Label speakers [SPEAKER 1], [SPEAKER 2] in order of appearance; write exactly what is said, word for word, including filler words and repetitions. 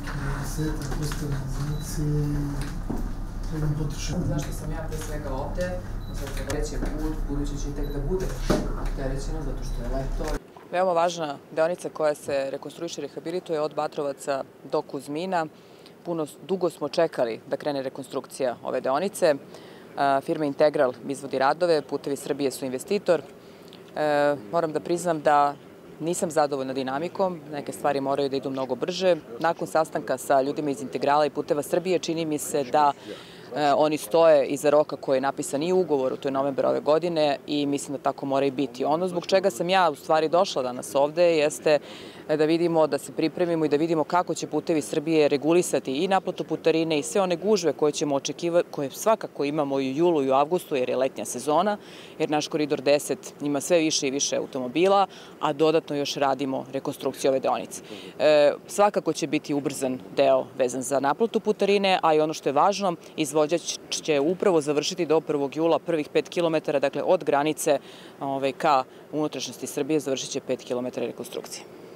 [SPEAKER 1] dvadesetak postavljena trebam potrošiti.
[SPEAKER 2] Zašto sam ja pre svega ovde? Zato već je put, budući će tek da bude opterećeno, zato što je leto.
[SPEAKER 3] Veoma važna deonica koja se rekonstruiše i rehabilituje od Batrovaca do Kuzmina. Puno dugo smo čekali da krene rekonstrukcija ove deonice. Firma Integral izvodi radove, Putevi Srbije su investitor. Moram da priznam da nisam zadovoljna dinamikom, neke stvari moraju da idu mnogo brže. Nakon sastanka sa ljudima iz Integrala i Puteva Srbije čini mi se da oni stoje iza roka koji je napisan i u ugovoru, to je novembar ove godine i mislim da tako mora i biti. Ono zbog čega sam ja u stvari došla danas ovde jeste da vidimo, da se pripremimo i da vidimo kako će Putevi Srbije regulisati i naplatu putarine i sve one gužve koje ćemo očekivati, koje svakako imamo i u julu i u avgustu jer je letnja sezona, jer naš koridor deset ima sve više i više automobila, a dodatno još radimo rekonstrukciju ove deonice. E, svakako će biti ubrzan deo vezan za naplatu putarine, a i ono što je važno, izvođač će upravo završiti do prvog jula prvih pet kilometara, dakle od granice ovaj, ka unutrašnjosti Srbije završit će pet kilometara rekonstrukcije.